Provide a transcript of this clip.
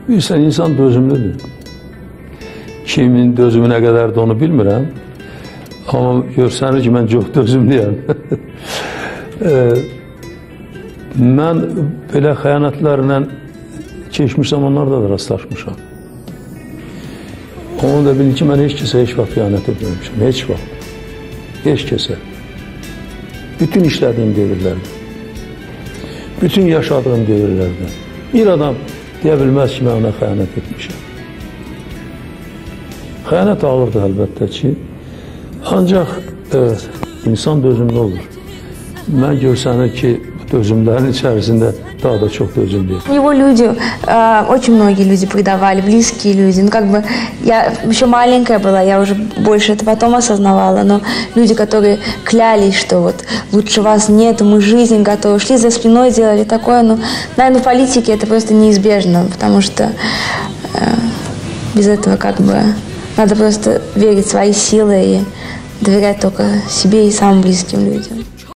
Bilirsən, insan dözümlüdür. Kimin dözümü nə qədərdir onu bilmirəm. Amma görsənir ki, mən çox dözümlüyəm. Mən belə xəyanətlərlə keçmiş zamanlarda da rastlaşmışam. Onu da bilin ki, mən heç kəsə heç vaxt xəyanət etməmişəm. Heç vaxt. Heç kəsə. Bütün işlədiyim devirlərdə. Bütün yaşadığım devirlərdə. Bir adam deyə bilməz ki, mən ona xəyanət etmişəm. Xəyanət ağırdır əlbəttə ki, ancaq insan dözümlü olur. Mən görsənir ki, dözümlərin içərisində daha da çok дозумлее. Его люди, очень многие люди предавали, близкие люди. Ну, как бы, я еще маленькая была, я уже больше это потом осознавала, но люди, которые клялись, что вот лучше вас нет, мы жизнь готовы, шли за спиной, делали такое, ну, наверное, в политике это просто неизбежно, потому что без этого как бы надо просто верить в свои силы и доверять только себе и самым близким людям.